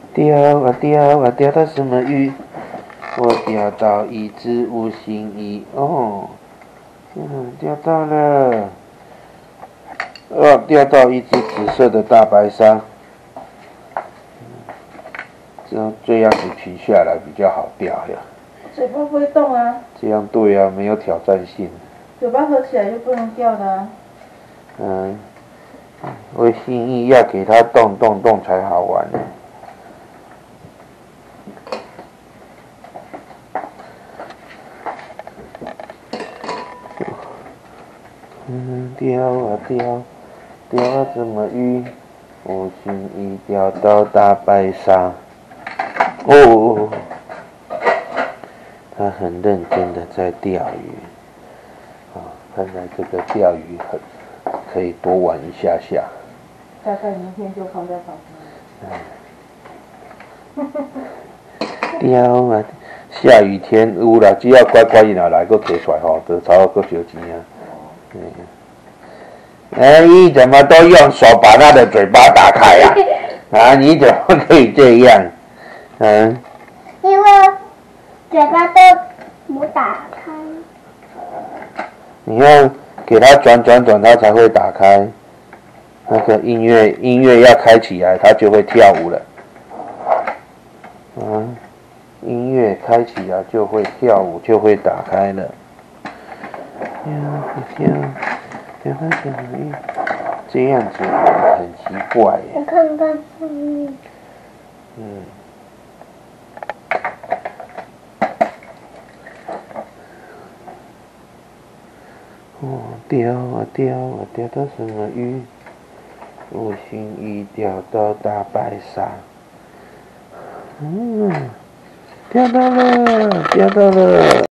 钓啊钓啊钓到什么鱼？我钓到一只无心鱼哦，钓到了，钓到一只紫色的大白鲨，这样子取下来比较好钓呀。 嘴巴不会动啊。 这样对啊，没有挑战性。 嘴巴合起来就不能钓了啊。 我心意要给它动动动才好玩呢。钓啊钓，钓啊什么鱼？无心意钓到大白鲨。哦，他很认真的在钓鱼。看来这个钓鱼可以多玩一下下。 大概明天就放在旁边。钓啊，下雨天有啦，只要乖乖伊若来，佫摕出来吼，就差不多佫烧钱啊。你怎么都用手把他的嘴巴打开呀？你怎么可以这样？ 因为嘴巴都没打开。 你要给它转转转，它才会打开。那个音乐要开起来，它就会跳舞了。音乐开起来就会跳舞，就会打开了。这样子很奇怪耶。 我看看上面。 钓啊钓啊钓到什么鱼？无心鱼钓到大白鲨。钓到了，钓到了。